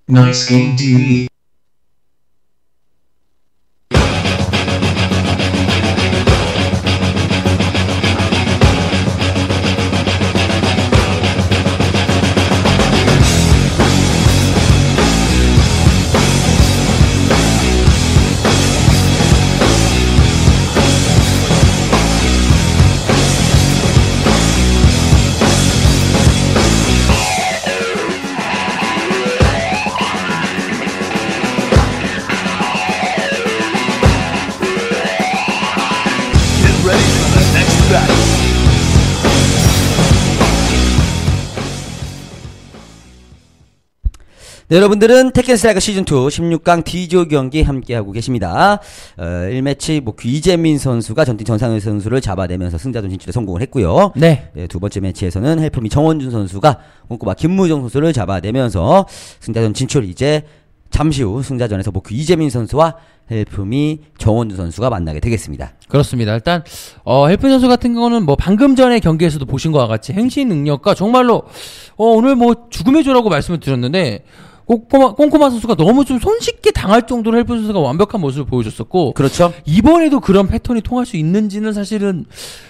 Nice indeed. 네, 여러분들은 테kken 스트라이커 시즌2 16강 D조 경기 함께하고 계십니다. 1매치 이재민 선수가 전팀 전상현 선수를 잡아내면서 승자전 진출에 성공을 했고요. 네. 네, 두 번째 매치에서는 헬프미 정원준 선수가 꼼꼼한 김무정 선수를 잡아내면서 승자전 진출. 이제 잠시 후 승자전에서 이재민 선수와 헬프미 정원준 선수가 만나게 되겠습니다. 그렇습니다. 일단 헬프미 선수 같은 경우는 방금 전에 경기에서도 보신 것과 같이 행신 능력과 정말로 오늘 죽음의 조라고 말씀을 드렸는데 꼼꼼한 선수가 너무 좀 손쉽게 당할 정도로 헬프미 선수가 완벽한 모습을 보여줬었고, 그렇죠. 이번에도 그런 패턴이 통할 수 있는지는 사실은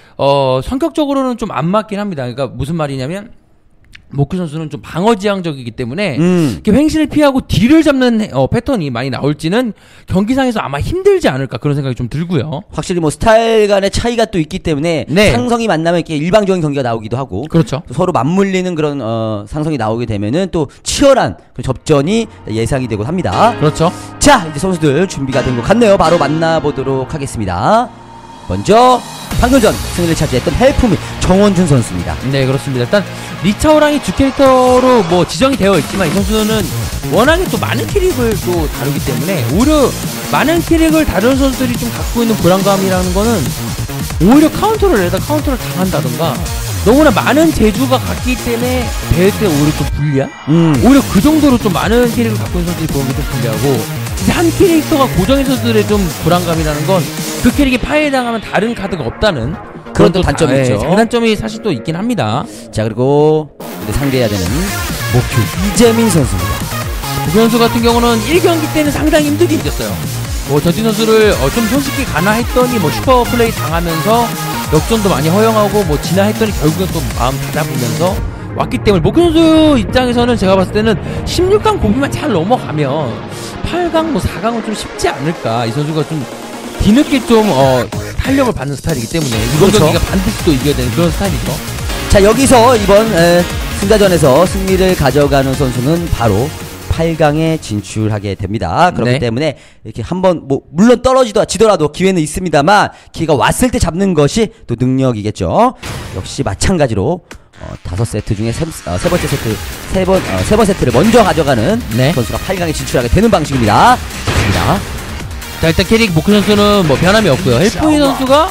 성격적으로는 좀 안 맞긴 합니다. 그러니까 무슨 말이냐면 모크 선수는 좀 방어지향적이기 때문에 이렇게 횡신을 피하고 뒤를 잡는 패턴이 많이 나올지는 경기상에서 아마 힘들지 않을까 그런 생각이 좀 들고요. 확실히 스타일 간의 차이가 또 있기 때문에 네. 상성이 만나면 이렇게 일방적인 경기가 나오기도 하고, 그렇죠. 또 서로 맞물리는 그런 상성이 나오게 되면은 또 치열한 그 접전이 예상이 되고 합니다. 그렇죠. 자, 이제 선수들 준비가 된 것 같네요. 바로 만나보도록 하겠습니다. 먼저 방금 전 승리를 차지했던 헬프미 정원준 선수입니다. 네, 그렇습니다. 일단 리차오랑이 주 캐릭터로 지정이 되어 있지만 이 선수는 워낙에 또 많은 캐릭을 또 다루기 때문에 오히려 많은 캐릭을 다루는 선수들이 좀 갖고 있는 불안감이라는 거는 오히려 카운터를 내다 카운터를 당한다던가 너무나 많은 재주가 같기 때문에 대회 때 오히려 좀 불리한? 오히려 그 정도로 좀 많은 캐릭을 갖고 있는 선수들이 보는 게 좀 불리하고, 이제 한 캐릭터가 고정인 선수들의 좀 불안감이라는 건 그 캐릭이 파괴당하면 다른 카드가 없다는 그런 또 단점이 있죠. 장단점이 사실 또 있긴 합니다. 자, 그리고 상대해야 되는 목표 이재민 선수입니다. 그 선수 같은 경우는 1경기 때는 상당히 힘들게 이겼어요. 전진 선수를 좀 손쉽게 가나 했더니 슈퍼 플레이 당하면서 역전도 많이 허용하고 지나 했더니 결국은 또 마음 다잡으면서 왔기 때문에 목표 선수 입장에서는 제가 봤을 때는 16강 고비만 잘 넘어가면 8강 4강은 좀 쉽지 않을까. 이 선수가 좀 뒤늦게 좀 탄력을 받는 스타일이기 때문에 이번 그렇죠. 경기가 반드시 또 이겨야 되는 그런 스타일이죠. 자, 여기서 이번 승자전에서 승리를 가져가는 선수는 바로 8강에 진출하게 됩니다. 그렇기 네. 때문에 이렇게 한번 물론 지더라도 기회는 있습니다만 기회가 왔을 때 잡는 것이 또 능력이겠죠. 역시 마찬가지로 5세트 중에 세 번째 세트 세 번 세트를 먼저 가져가는 네. 선수가 8강에 진출하게 되는 방식입니다. 좋습니다. 자, 일단 캐릭 모크 선수는 변함이 없고요. 헬프미 선수가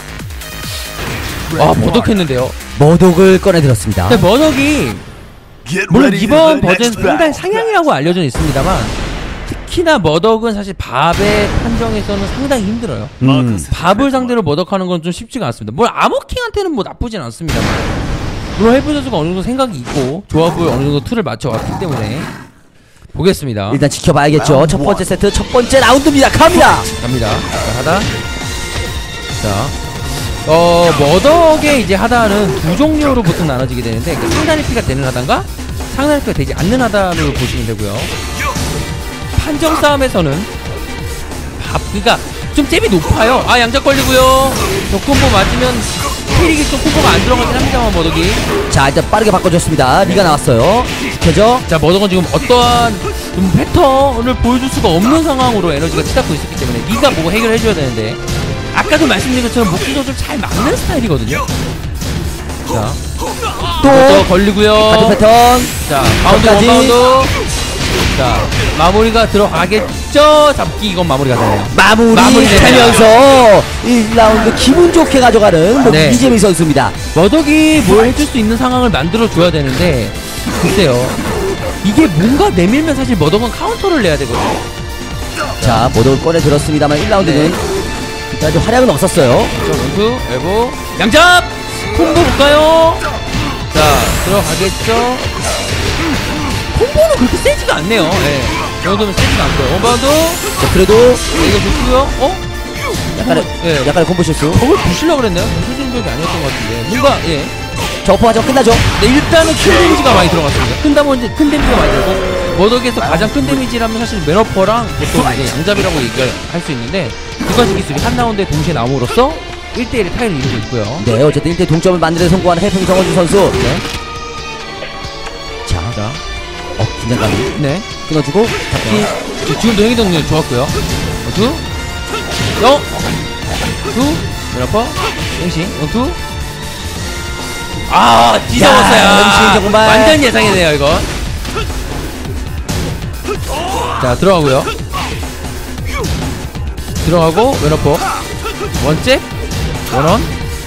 머독했는데요. 머독을 꺼내 들었습니다. 근데 머독이 물론 이번 버전 상당히 상향이라고 알려져 있습니다만 특히나 머덕은 사실 밥의 판정에서는 상당히 힘들어요. 밥을 상대로 머덕하는 건 좀 쉽지가 않습니다. 아머킹한테는 나쁘진 않습니다만, 물론 헬프 선수가 어느 정도 생각이 있고 조합을 어느 정도 틀을 맞춰왔기 때문에 보겠습니다. 일단 지켜봐야겠죠. 첫 번째 세트 첫 번째 라운드입니다. 갑니다. 자, 하단. 자, 머덕의 이제 하단은 두 종류로 보통 나눠지게 되는데, 상단 LP가 되는 하단과 상단 LP가 되지 않는 하단으로 보시면 되고요. 판정 싸움에서는 그러니까 좀 잽이 높아요. 양작 걸리고요. 콤보 맞으면 캐릭이 좀 콤보가 안 들어가긴 합니다만 머덕이. 자, 일단 빠르게 바꿔줬습니다. 리가 나왔어요. 지켜져. 자, 머덕은 지금 어떠한 좀 패턴을 보여줄 수가 없는 상황으로 에너지가 치닫고 있었기 때문에 리가 해결해줘야 되는데, 아까도 말씀드린 것처럼 목수 선수를 잘 막는 스타일이거든요. 자, 또 걸리고요. 같은 패턴. 자, 바운드 원바운드. 자, 마무리가 들어가겠죠? 잡기, 이건 마무리가 되네요. 마무리 되면서 1라운드 기분 좋게 가져가는 네. 이재민 선수입니다. 머덕이 뭘 해줄 수 있는 상황을 만들어줘야 되는데, 글쎄요, 이게 뭔가 내밀면 사실 머덕은 카운터를 내야 되거든요. 자, 머덕을 꺼내 들었습니다만 1라운드는 그다지 활약은 없었어요. 자, 원투, 엘보, 양잡! 콤보 볼까요? 자, 들어가겠죠? 콤보는 그렇게 세지가 않네요. 네. 이 정도면 세지가 않고요. 원바운드. 자, 그래도 이거 좋고요. 약간의 콤보 실수. 저걸 부시려고 그랬나요? 수준적이 아니었던 것 같은데. 뭔가, 저 오퍼가 끝나죠. 네, 일단은 큰 데미지가 많이 들어갔습니다. 큰 데미지가 많이 들고, 머덕에서 가장 큰 데미지라면 사실 맨어퍼랑 보통 이제 양잡이라고 얘기를 할 수 있는데, 두 가지 기술이 한 라운드에 동시에 나옴으로써 1대1의 타이를 이루고 있고요. 네, 어쨌든 1대 동점을 만드는 성공하는 해풍 정원주 선수. 네. 자, 긴장감이. 네. 끊어주고, 잡기. 지금도 행위 동력 좋았고요. 투, 맨어퍼, 행신, 투. 뒤져봤어요. 행신 정말. 완전 예상이네요, 이거. 자, 들어가고요. 들어가고, 맨어퍼. 원잽, 원원.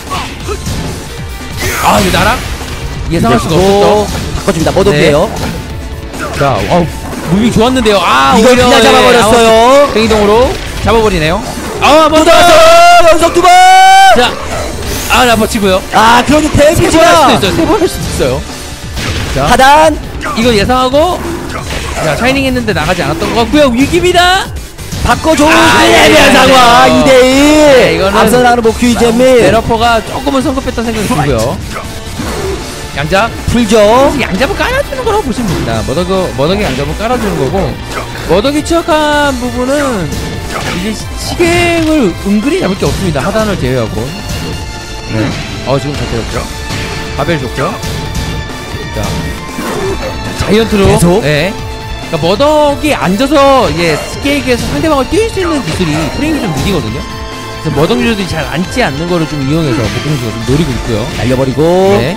이거 나랑 예상할 수가 없었죠. 바꿔줍니다. 머독이에요. 자, 무빙 좋았는데요. 이걸 오히려, 그냥 잡아버렸어요. 행동으로 잡아버리네요. 먼저 연속 두 번. 자, 나 버치고요. 그러니 세 번 할 수도 대기지만 있어요. 세 번 할 수도 있어요. 자, 하단. 이거 예상하고, 자, 샤이닝 했는데 나가지 않았던 것 같고요. 위기입니다. 바꿔줘. 네, 애매한 상황. 2대1. 네, 이거는 앞서 나가는 목큐 이재민. 메러퍼가 조금은 성급했던 생각이 들고요. 양잡. 풀죠. 양잡을 깔아주는 거라고 보시면 됩니다. 머덕이 양잡을 깔아주는 거고, 머덕이 취약한 부분은 이제 시갱을 은근히 잡을 게 없습니다. 하단을 제외하고. 네. 지금 잘 때렸죠. 바벨 좋죠. 자, 자이언트로. 계속? 네. 그러니까 머덕이 앉아서 이제 스케이크에서 상대방을 뛸 수 있는 기술이 프레임이 좀 느리거든요. 그래서 머덕 유저들이 잘 앉지 않는 거를 좀 이용해서 목공수가 좀 노리고 있고요. 날려버리고. 네.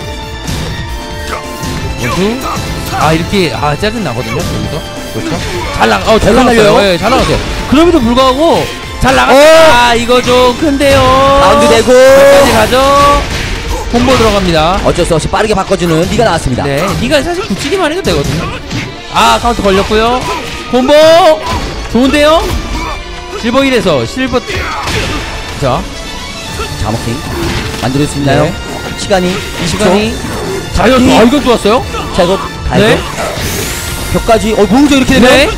원투. 이렇게 짜증 나거든요. 여기서. 그렇죠. 잘 나갔어요. 네, 잘 나갔어요. 그럼에도 불구하고 잘 나갔어요. 이거 좀 큰데요. 바운드 되고. 여기까지 가죠. 콤보 들어갑니다. 어쩔 수 없이 빠르게 바꿔주는 리가 나왔습니다. 네, 니가 사실 붙이기만 해도 되거든요. 카운트 걸렸고요. 콤보 좋은데요. 실버 1에서 실버. 자, 자먹킹 만들 수 있나요? 네. 시간이 20초. 자이언트. 이건 좋았어요. 자, 이거 가야죠. 네. 벽까지. 뭐죠 이렇게 되면? 네.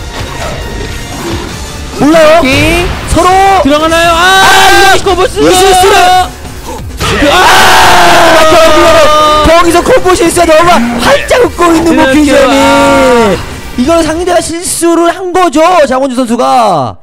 몰라요. 오케이. 서로 들어가나요? 커버스. 이 실수를. 거기서 콤보 실수가 너무 활짝 웃고 있는 목큐점이. 이건 상대가 실수를 한 거죠. 장원주 선수가.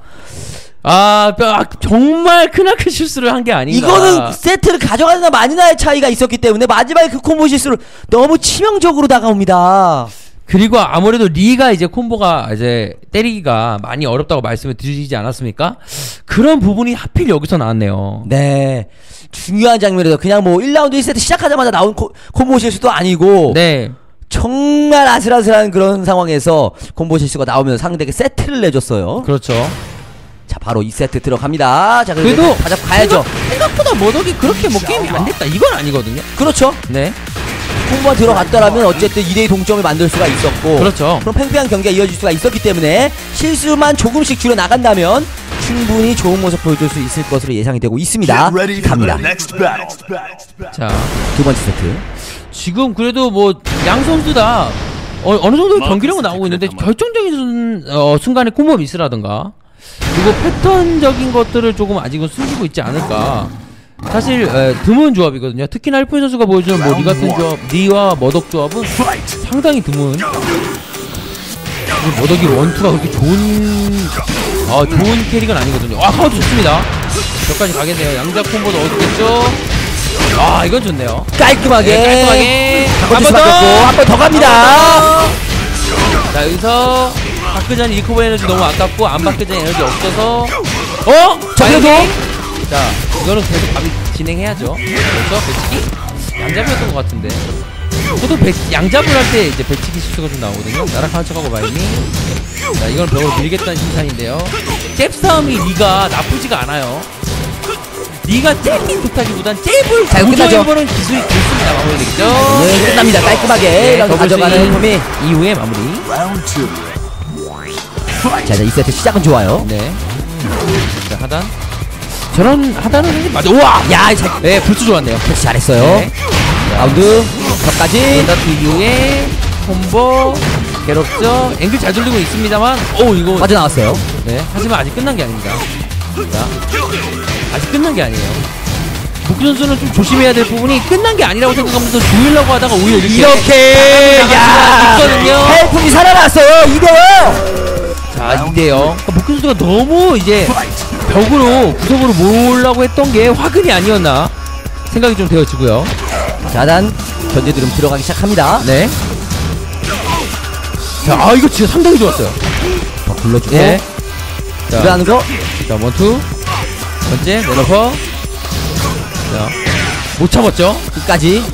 정말 크나큰 실수를 한 게 아닌가. 이거는 세트를 가져가느냐 마느냐의 차이가 있었기 때문에 마지막에 그 콤보 실수를 너무 치명적으로 다가옵니다. 그리고 아무래도 리가 이제 콤보가 이제 때리기가 많이 어렵다고 말씀을 드리지 않았습니까? 그런 부분이 하필 여기서 나왔네요. 네. 중요한 장면에서 그냥 1라운드 1세트 시작하자마자 나온 콤보 실수도 아니고. 네. 정말 아슬아슬한 그런 상황에서 콤보 실수가 나오면서 상대에게 세트를 내줬어요. 그렇죠. 자, 바로 2세트 들어갑니다. 자, 그래도 다 잡고 가야죠. 생각보다 머덕이 그렇게 게임이 안 됐다 이건 아니거든요. 그렇죠. 네. 콤보가 들어갔다라면 어쨌든 2대2 동점을 만들 수가 있었고. 그렇죠. 그럼 팽팽한 경기가 이어질 수가 있었기 때문에 실수만 조금씩 줄여 나간다면 충분히 좋은 모습 보여줄 수 있을 것으로 예상이 되고 있습니다. 갑니다. 자, 두 번째 세트. 지금 그래도 양 선수 다 어느 정도 경기력은 나오고 있는데 결정적인 순간에 콤보 미스라든가 그리고 패턴적인 것들을 조금 아직은 숨기고 있지 않을까. 사실 드문 조합이거든요. 특히나 알프인 선수가 보여주는 리 같은 조합, 리와 머덕 조합은 상당히 드문. 머덕이 원투가 그렇게 좋은 캐릭은 아니거든요. 카운트 좋습니다. 저까지 가겠네요. 양자 콤보도 얻겠죠. 이건 좋네요. 깔끔하게 한 번 더! 한 번 더 갑니다. 자, 여기서 바꾸전 리커버 에너지 너무 아깝고 안 바꾸전 에너지 없어서 자, 그래도 자, 이거는 계속 밥이 진행해야죠. 그렇죠? 배치기? 양잡이었던 것 같은데. 저도 양잡을 할 때 이제 배치기 실수가 좀 나오거든요. 나락하는 척하고 마이미. 자, 이건 벽으로 밀겠다는 심산인데요. 잽 싸움이 리가 나쁘지가 않아요. 리가 잽이 좋다기보단 잽을 고조해보는 기술이 좋습니다. 마무리되겠죠? 네, 끝납니다. 깔끔하게 이런 가져가는 홈이 이후에 마무리. 자, 2세트 시작은 좋아요. 네. 자, 하단. 저런 하단은 사실 맞아. 우와! 네, 불수 좋았네요. 패치 잘했어요. 네. 라운드 벽까지. 스타트 이후에 콤보. 괴롭죠. 앵글 잘 돌리고 있습니다만, 오 이거 빠져나왔어요. 네. 하지만 아직 끝난 게 아닙니다. 자, 아직 끝난 게 아니에요. 목규 선수는 좀 조심해야 될 부분이 끝난 게 아니라고 생각하면서 조이려고 하다가 오히려 이렇게 야 있거든요. 헬품이 살아났어요. 2대0. 자, 2대0. 그러니까 목규 선수가 너무 이제 벽으로 구석으로 몰라고 했던 게 화근이 아니었나 생각이 좀 되어지고요. 자단 견제 드럼 들어가기 시작합니다. 네. 자, 이거 진짜 상당히 좋았어요. 더 불러주고. 네. 자, 들어가는 거. 자, 원투. 번째, 내려퍼. 자, 못 참았죠? 끝까지.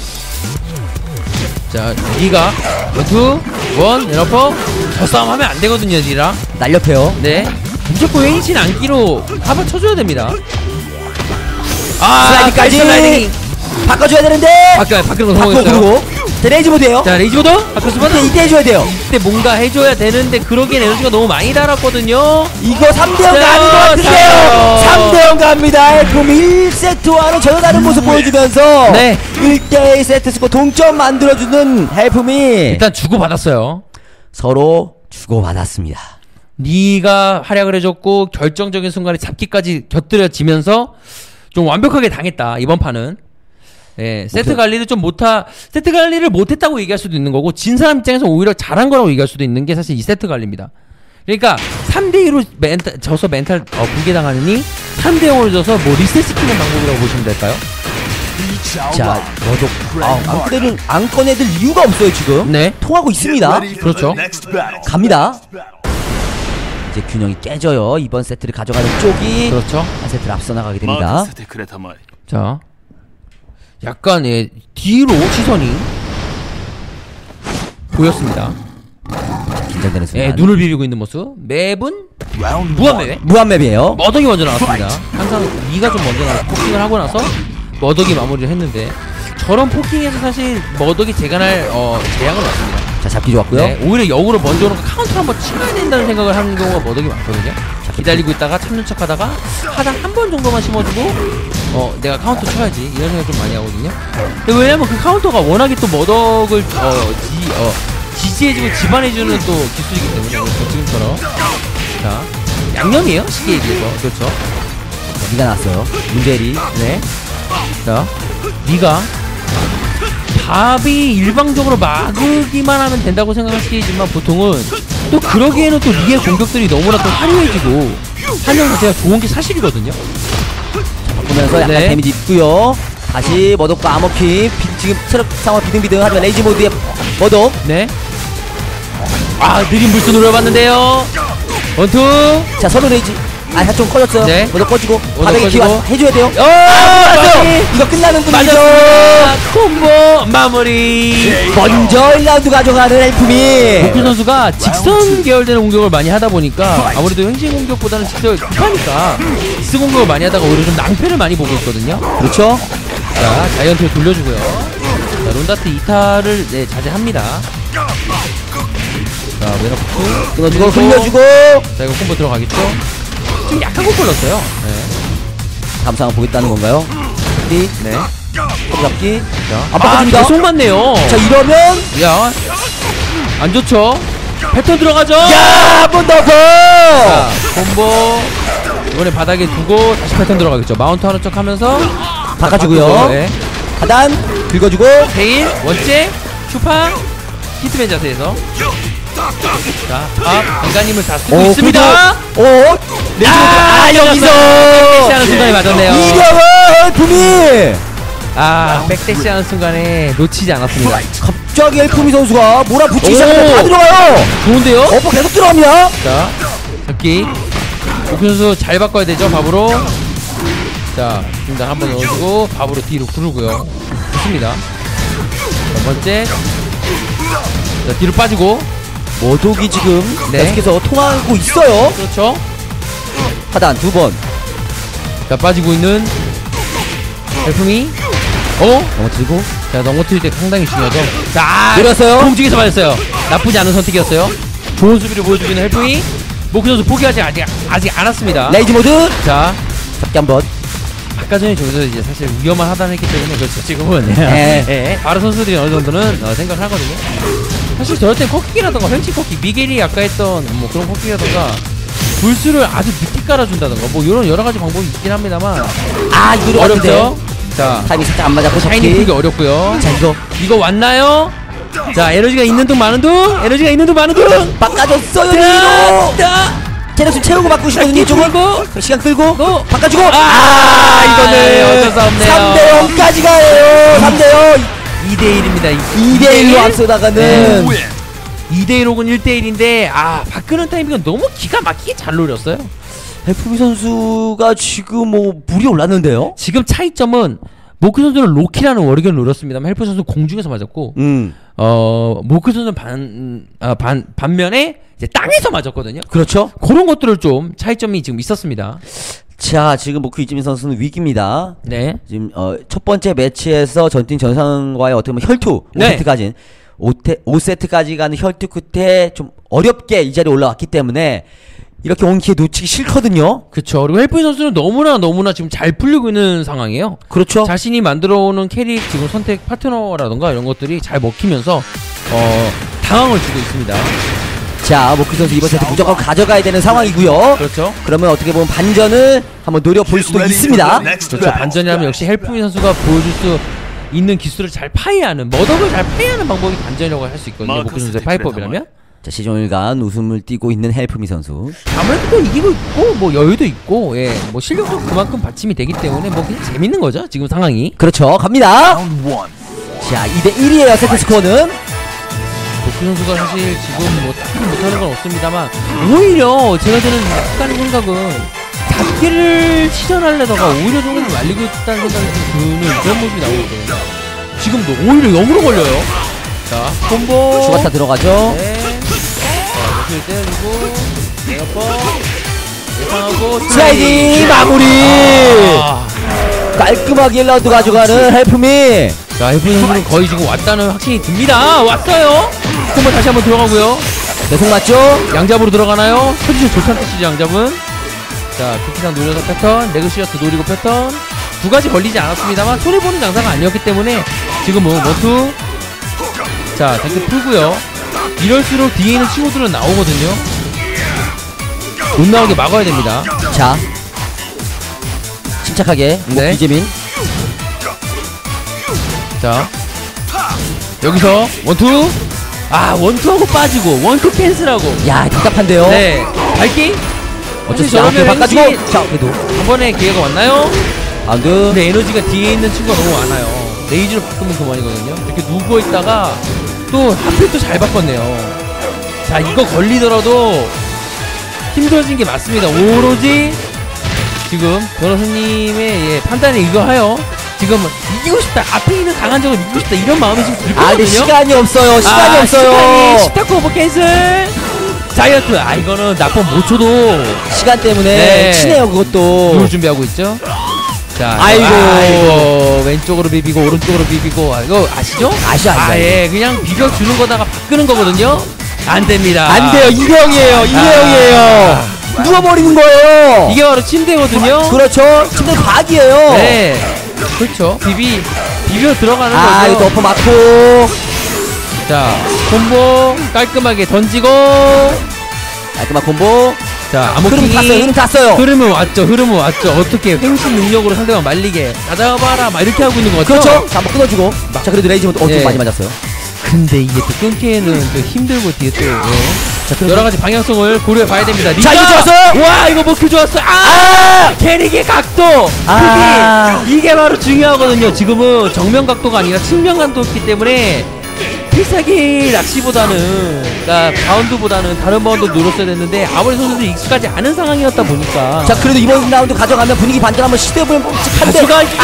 자, 리가. 원투. 원, 내려퍼. 저 싸움 하면 안 되거든요, 리랑. 날렵해요. 네. 무조건 웨인신 안기로 한번 쳐줘야 됩니다. 슬라이딩까지. 슬라이딩. 바꿔줘야 되는데. 바뀌는 거 바꿔 성공했어요. 구르고. 자, 레이지 모드에요. 자, 레이지보더. 바뀌었으면 이때 해줘야 돼요. 이때 뭔가 해줘야 되는데 그러기엔 에너지가 너무 많이 달았거든요. 이거 3대0 자, 가는 것 같은데요. 자. 3대0 갑니다. 그럼 1세트와는 전혀 다른 모습 보여주면서 네. 1대1 세트 스코어 동점 만들어주는 헬품이 일단 주고받았어요. 서로 주고받았습니다. 니가 활약을 해줬고 결정적인 순간에 잡기까지 곁들여지면서 좀 완벽하게 당했다 이번 판은. 예, 세트 관리를 세트 관리를 못했다고 얘기할 수도 있는 거고 진 사람 입장에서 오히려 잘한 거라고 얘기할 수도 있는 게 사실 이 세트 관리입니다. 그러니까 3대2로 져서 멘탈 붕괴당하느니 3대0으로 져서 뭐 리셋시키는 방법이라고 보시면 될까요? 자, 너도 안 꺼내들 이유가 없어요 지금. 네. 통하고 있습니다. 그렇죠. 갑니다. 이제 균형이 깨져요. 이번 세트를 가져가는 쪽이 그렇죠. 한 세트를 앞서 나가게 됩니다. 자, 약간 뒤로 시선이 보였습니다. 긴장되는 순간. 눈을 비비고 있는 모습. 맵은 무한맵에 무한맵이에요. 머덕이 먼저 나왔습니다. 항상 니가 좀 먼저 나와서 포킹을 하고 나서 머덕이 마무리를 했는데 저런 포킹에서 사실 머덕이 재간할 재앙은 없습니다. 자, 잡기 좋았고요. 네, 오히려 역으로 먼저 오는 거 카운터 한번 치면 된다는 생각을 하는 경우가 머덕이 많거든요. 자, 기다리고 있다가 참는 척 하다가 하단 한 번 정도만 심어주고 내가 카운터 쳐야지 이런 생각 좀 많이 하거든요. 근데 왜냐면 그 카운터가 워낙에 또 머덕을 지지해주고 집안해주는 또 기술이기 때문에 지금처럼. 자, 양념이에요 쉽게 얘기해서. 그렇죠. 니가 나왔어요. 문제리. 네. 자, 니가 답이 일방적으로 막으기만 하면 된다고 생각하시겠지만 보통은 또 그러기에는 또 리의 공격들이 너무나 또 화려해지고 한영 자체가 좋은 게 사실이거든요. 보면서 약간 네. 데미지 있고요. 다시 머독과 암호킥. 지금 체력 상황 비등비등 하지만 레이지 모드의 머독. 네. 느린 불수 노려봤는데요. 원투. 자, 서로 레이지. 좀 꺼졌어요. 네. 머독 꺼지고. 머독 바닥에 기와 꺼지고. 해줘야 돼요. 맞았어요. 이거 끝나는 분이죠. 맞았습니다. 콤보 마무리. 먼저 1라운드 가져가는 엘품이. 목규 선수가 직선 계열되는 공격을 많이 하다 보니까 아무래도 행진 공격보다는 직선 급하니까 직선 공격을 많이 하다가 오히려 좀 낭패를 많이 보고 있거든요. 그렇죠. 자, 자이언트를 돌려주고요. 자, 론다트 이탈을 자제합니다. 자, 웨너프트 끊어주고 흘려주고. 자, 이거 콤보 들어가겠죠? 좀 약간 못 걸렸어요. 네. 다음 상황 보겠다는 건가요? 잡기. 네. 잡기. 자, 안 바꿔줍니다. 계속 맞네요. 자, 이러면. 야, 안 좋죠? 패턴 들어가죠? 야, 한 번 더. 자, 콤보 이번에 바닥에 두고 다시 패턴 들어가겠죠. 마운트 하는 척 하면서 바꿔주고요. 네. 하단 긁어주고. 테일 원째 슈파 히트맨 자세에서 자, 인간님을 다 쓰고 있습니다. 여기서 백대시하는 순간에 맞았네요. 이경은 품이 백대시하는 순간에 놓치지 않았습니다. 갑자기 엘프미 선수가 몰아붙이기 시작하면 다 들어가요. 좋은데요? 어퍼 계속 들어갑니다. 자, 잡기. 목규 선수 잘 바꿔야 되죠, 밥으로. 자, 중단 한번 넣어주고 밥으로 뒤로 구르고요. 좋습니다. 첫 번째. 자, 뒤로 빠지고. 머독이 지금 네. 계속해서 통하고 있어요. 그렇죠. 하단 두 번. 자, 빠지고 있는 엘품이 넘어뜨리고. 자, 넘어뜨릴 때 상당히 중요하죠. 자, 들었어요. 공중에서 맞았어요. 나쁘지 않은 선택이었어요. 좋은 수비를 보여주기는 헬프이. 목규 선수 포기하지 아직 않았습니다. 레이지 모드. 자, 잡기 한번. 아까 전에 저기서 이제 사실 위험한 하단을 했기 때문에 그렇죠 지금은 네. 예, 바로 선수들이 어느 정도는 생각을 하거든요. 사실 저럴 땐 커킥이라던가 횡치 커킥, 미겔이 아까 했던 뭐 그런 커킥이라던가 불수를 아주 늦게 깔아준다던가 뭐 이런 여러 가지 방법이 있긴 합니다만 아 이거 어렵죠. 자, 타이밍 살짝 안 맞았고 샤이닝 풀기 어렵고요. 자 이거 왔나요? 자, 에너지가 있는 둥 마는 둥, 에너지가 있는 둥 마는 둥. 바꿔줬어요 니로. 체력 좀 채우고 바꾸시거든요 이쪽은. 시간 끌고 바꿔주고. 이거는 어쩔 수 없네요. 3대0까지 가요. 3대0. 2대1입니다. 2대1로 앞서다가는 2대1 혹은 1대1인데 바꾸는 타이밍은 너무 기가 막히게 잘 노렸어요. FB 선수가 지금 뭐 물이 올랐는데요. 지금 차이점은 모크 선수는 로키라는 워리건을 노렸습니다만 헬프 선수는 공중에서 맞았고 모크 선수는 반면에 이제 땅에서 맞았거든요. 그렇죠. 그런 것들을 좀 차이점이 지금 있었습니다. 자 지금 모크 이지민 선수는 위기입니다. 네. 지금 첫 번째 매치에서 전팀 전상과의 어떻게 보면 혈투 5세트까지 5세트까지 가는 혈투 끝에 좀 어렵게 이 자리에 올라왔기 때문에 이렇게 온 기회 놓치기 싫거든요. 그렇죠. 그리고 헬프 선수는 너무나 지금 잘 풀리고 있는 상황이에요. 그렇죠. 자신이 만들어오는 캐릭 지금 선택 파트너라던가 이런 것들이 잘 먹히면서 당황을 주고 있습니다. 자 모크 선수 이번 세트 무조건 가져가야 되는 상황이고요. 그렇죠. 그러면 어떻게 보면 반전을 한번 노려볼 수도 있습니다. 그렇죠. 반전이라면 역시 헬프미 선수가 보여줄 수 있는 기술을 잘 파이하는, 머덕을 잘 파이하는 방법이 반전이라고 할 수 있거든요. 모크 선수의 파이법이라면. 자 시종일관 웃음을 띠고 있는 헬프미 선수. 아무래도 또 이기고 있고 뭐 여유도 있고 뭐 실력도 그만큼 받침이 되기 때문에 뭐 그냥 재밌는 거죠 지금 상황이. 그렇죠. 갑니다. 자 2대1이에요 세트 스코어는. 모크 선수가 사실 지금 뭐 딱히 못하는 건 없습니다만 오히려 제가 드는 약간의 생각은 잡기를 시전하려다가 오히려 조금 말리고 있다는 생각이 좀 드는 그런 모습이 나오거든요. 지금도 오히려 영으로 걸려요. 자 콤보 추가타 들어가죠. 네. 자 옆을 때리고 에어퍼 예상하고 슬라이딩 마무리. 깔끔하게 1라운드 가져가는 헬프미. 자 헬프 선수는 거의 지금 왔다는 확신이 듭니다. 왔어요. 콤보 다시 한번 들어가고요. 내속 맞죠? 양잡으로 들어가나요? 포지션 좋다는 뜻이죠 양잡은. 자 쿠키상 노려서 패턴, 레그시어스 노리고 패턴 두 가지 걸리지 않았습니다만 손해보는 장사가 아니었기 때문에 지금은 원투. 자 데크 풀고요. 이럴수록 뒤에 있는 친구들은 나오거든요. 못 나오게 막아야 됩니다. 자 침착하게 네. 이재민. 자 여기서 원투. 원투하고 빠지고 원투 캔슬하고. 야 답답한데요. 네 밝기. 어차피 저러면 앞에 바꿔주고. 왠지 자 그래도 한 번에 기회가 왔나요? 라운드. 근데 에너지가 뒤에 있는 친구가 너무 많아요. 레이즈로 바꾸면 그만이거든요. 이렇게 누워있다가 또 하필 또 잘 바꿨네요. 자 이거 걸리더라도 힘들어진 게 맞습니다. 오로지 지금 변호사님의 판단에 의거하여 지금 이기고 싶다, 앞에 있는 강한 적을 이기고 싶다 이런 마음이 지금 들거든요. 근데 시간이 없어요. 시간이 없어요. 시간이 십타코 오버 캔슬. 자이언트 이거는 나쁜 못 쳐도 시간 때문에 네. 치네요 그것도. 누울 준비하고 있죠. 자, 아이고. 왼쪽으로 비비고 오른쪽으로 비비고 이거 아시죠? 아시죠? 예, 그냥 비벼 주는 거다가 바꾸는 거거든요. 안 됩니다. 안 돼요. 이대형이에요. 이대형이에요. 누워버리는 거예요. 이게 바로 침대거든요. 그렇죠. 침대 과학이에요. 네, 그렇죠. 비벼 들어가는 거죠. 이거 덮어 맞고. 자, 콤보 깔끔하게 던지고. 깔끔한 콤보. 자, 흐름 탔어요. 흐름 탔어요. 흐름은 왔죠. 어떻게 횡신 능력으로 상대방 말리게 가져봐라 막 이렇게 하고 있는 거 같죠? 그렇죠. 자, 한번 끊어주고. 자, 그래도 레이지면 좀 예. 많이 맞았어요. 근데 이게 또 끊기에는 또 힘들고 뒤에 또 자, 여러 가지 방향성을 고려해 봐야 됩니다. 자, 이거 좋았어요. 와, 이거 먹기 좋았어. 캐릭의 각도. 이게 바로 중요하거든요. 지금은 정면 각도가 아니라 측면 각도였기 때문에 필살기 낚시보다는, 그러니까 바운드보다는 다른 바운드 노렸어야 됐는데 아무리 선수들이 익숙하지 않은 상황이었다 보니까. 자, 그래도 이번 라운드 가져가면 분위기 반전 한번 시도해보면 끔찍한데.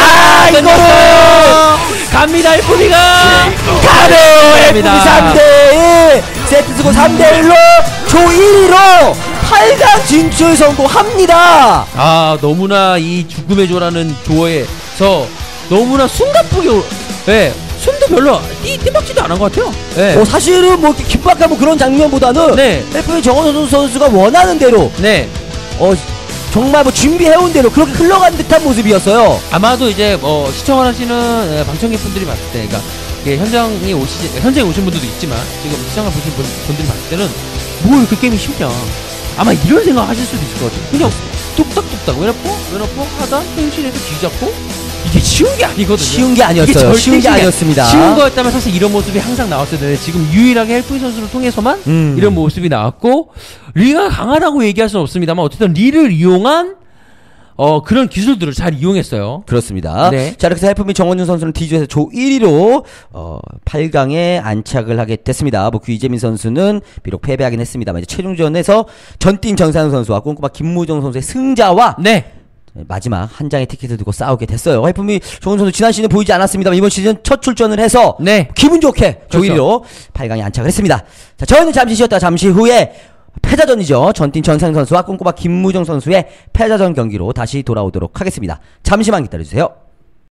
이거는 갑니다. FB가 가네요. FB 3대1 세트 쓰고 3대1로 조 1위로 8강 진출 성공합니다. 너무나 이 죽음의 조라는 조에서 너무나 숨가쁘게, 숨도 별로 띠박지도 않은 것 같아요. 사실은 뭐 긴박하고 그런 장면보다는 네. FB 정원선 선수가 원하는 대로 정말 뭐 준비해온 대로 그렇게 흘러간 듯한 모습이었어요. 아마도 이제 시청을 하시는 방청객 분들이 봤을 때, 그러니까 이게 현장에 오신 분들도 있지만 지금 시청을 보신 분들이 봤을 때는 뭐 이렇게 게임이 쉽냐, 아마 이런 생각 하실 수도 있을 것 같아요. 그냥 뚝딱뚝딱 왼어포 하다 행신에서 뒤잡고, 이게 쉬운 게 아니거든요. 쉬운 게 아니었어요. 쉬운 게 아니었습니다. 쉬운 거였다면 사실 이런 모습이 항상 나왔어야 되는데, 지금 유일하게 헬프인 선수를 통해서만 이런 모습이 나왔고, 리가 강하다고 얘기할 수는 없습니다만 어쨌든 리를 이용한 그런 기술들을 잘 이용했어요. 그렇습니다. 네. 자, 이렇게 해서 헬프민 정원준 선수는 D조에서 조 1위로 8강에 안착을 하게 됐습니다. 뭐 이재민 선수는 비록 패배하긴 했습니다만 이제 최종전에서 전띵 정상훈 선수와 꼼꼼한 김무정 선수의 승자와 네. 마지막 한 장의 티켓을 두고 싸우게 됐어요. 헬프민 정원 선수 지난 시즌 보이지 않았습니다만 이번 시즌 첫 출전을 해서 네. 기분 좋게 조 그렇죠. 1위로 8강에 안착을 했습니다. 자, 저희는 잠시 쉬었다가 잠시 후에 패자전이죠. 전팀 전상 선수와 꼼꼼한 김무정 선수의 패자전 경기로 다시 돌아오도록 하겠습니다. 잠시만 기다려주세요.